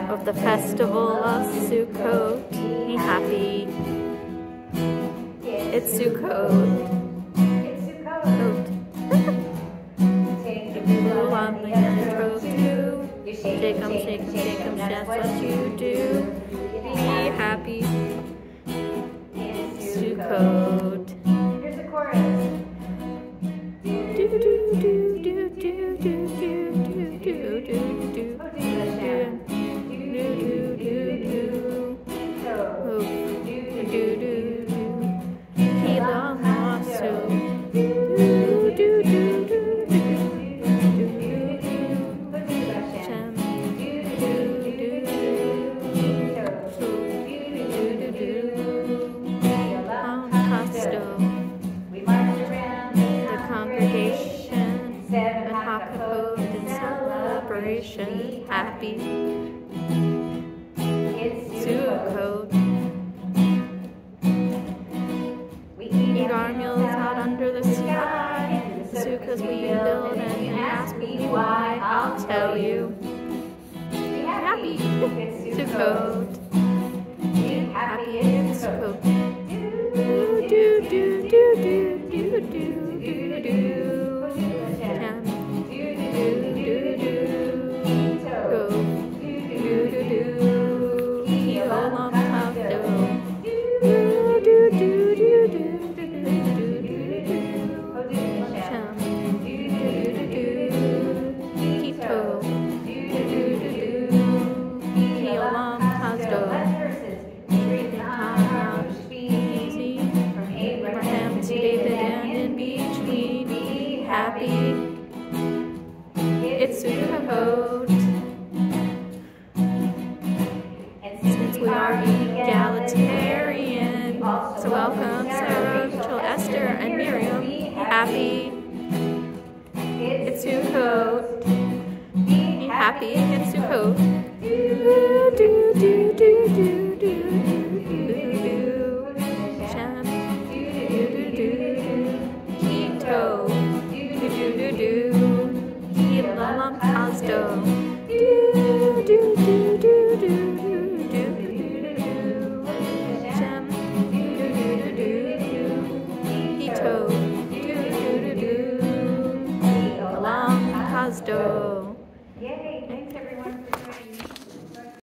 of the festival of Sukkot. Be happy. It's Sukkot. On the intro too. Shake 'em, shake 'em, shake 'em, that's what you do. Be happy. Sukkot. Here's the chorus. Do do do do do do do do do do do. Happy Sukkot. We eat our meals out under the sky. Sukkahs we build and you ask me why. I'll tell you. Be happy Sukkot. Be happy in Sukkot. Do do do do do do do do do. Happy, it's Sukkot. And since we are egalitarian, so welcome Sarah, Rachel, Esther, and Miriam. Happy, it's Sukkot. Be happy, it's Sukkot. Do do do do do do do. Sham, do do do. Keto. Yay! Thanks everyone for joining me.